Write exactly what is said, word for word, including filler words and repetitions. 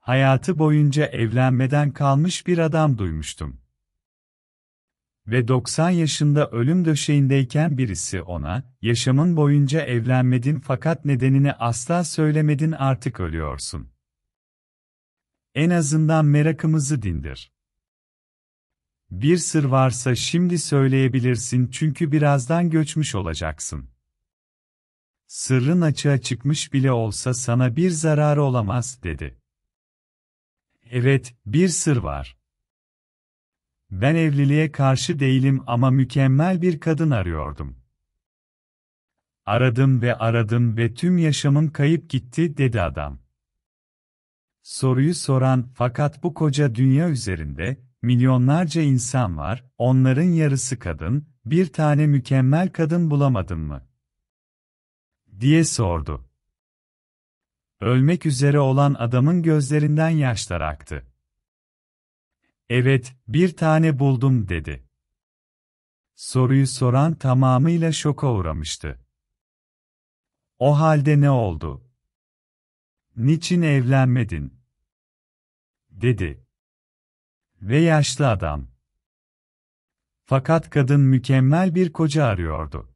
Hayatı boyunca evlenmeden kalmış bir adam duymuştum. Ve doksan yaşında ölüm döşeğindeyken birisi ona, "Yaşamın boyunca evlenmedin fakat nedenini asla söylemedin, artık ölüyorsun. En azından merakımızı dindir. Bir sır varsa şimdi söyleyebilirsin çünkü birazdan göçmüş olacaksın. Sırrın açığa çıkmış bile olsa sana bir zararı olamaz," dedi. "Evet, bir sır var. Ben evliliğe karşı değilim ama mükemmel bir kadın arıyordum. Aradım ve aradım ve tüm yaşamım kayıp gitti," dedi adam. Soruyu soran, "Fakat bu koca dünya üzerinde milyonlarca insan var, onların yarısı kadın, bir tane mükemmel kadın bulamadın mı?" diye sordu. Ölmek üzere olan adamın gözlerinden yaşlar aktı. "Evet, bir tane buldum," dedi. Soruyu soran tamamıyla şoka uğramıştı. "O halde ne oldu? Niçin evlenmedin?" dedi. Ve yaşlı adam. "Fakat kadın mükemmel bir koca arıyordu.